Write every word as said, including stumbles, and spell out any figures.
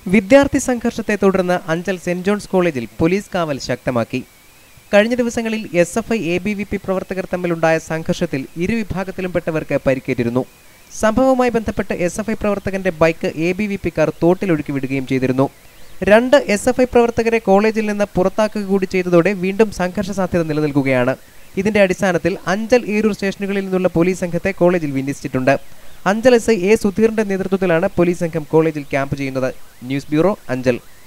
വിദ്യാർത്ഥി സംഘർഷത്തെ തുടർന്ന് അഞ്ചൽ സെന്റ് ജോൺസ് കോളേജിൽ പോലീസ് കാവൽ ശക്തമാക്കി. കഴിഞ്ഞ ദിവസങ്ങളിൽ S F I A B V P പ്രവർത്തകർ തമ്മിലുണ്ടായ സംഘർഷത്തിൽ ഇരുവിഭാഗത്തിലും പെട്ടവർക്ക് പരിക്കേറ്റിരുന്നു. സംഭവവുമായി ബന്ധപ്പെട്ട് എസ് എഫ് ഐ പ്രവർത്തകന്റെ ബൈക്ക് എ ബി വി പിക്കാർ തോട്ടിലൊഴുക്കി വിടുകയും ചെയ്തിരുന്നു. രണ്ട് എസ് എഫ് ഐ പ്രവർത്തകരെ കോളേജിൽ നിന്ന് പുറത്താക്കുക കൂടി ചെയ്തതോടെ വീണ്ടും സംഘർഷ സാധ്യത നിലനിൽക്കുകയാണ്. ഇതിന്റെ അടിസ്ഥാനത്തിൽ അഞ്ചൽ ഏരൂർ സ്റ്റേഷനുകളിൽ നിന്നുള്ള പോലീസ് സംഘത്തെ കോളേജിൽ വിന്യസിച്ചിട്ടുണ്ട്. അഞ്ചൽ എസ് ഐ എ സുധീറിന്റെ നേതൃത്വത്തിലാണ് പോലീസ് സംഘം കോളേജിൽ ക്യാമ്പ് ചെയ്യുന്നത്. News bureau, Anchal.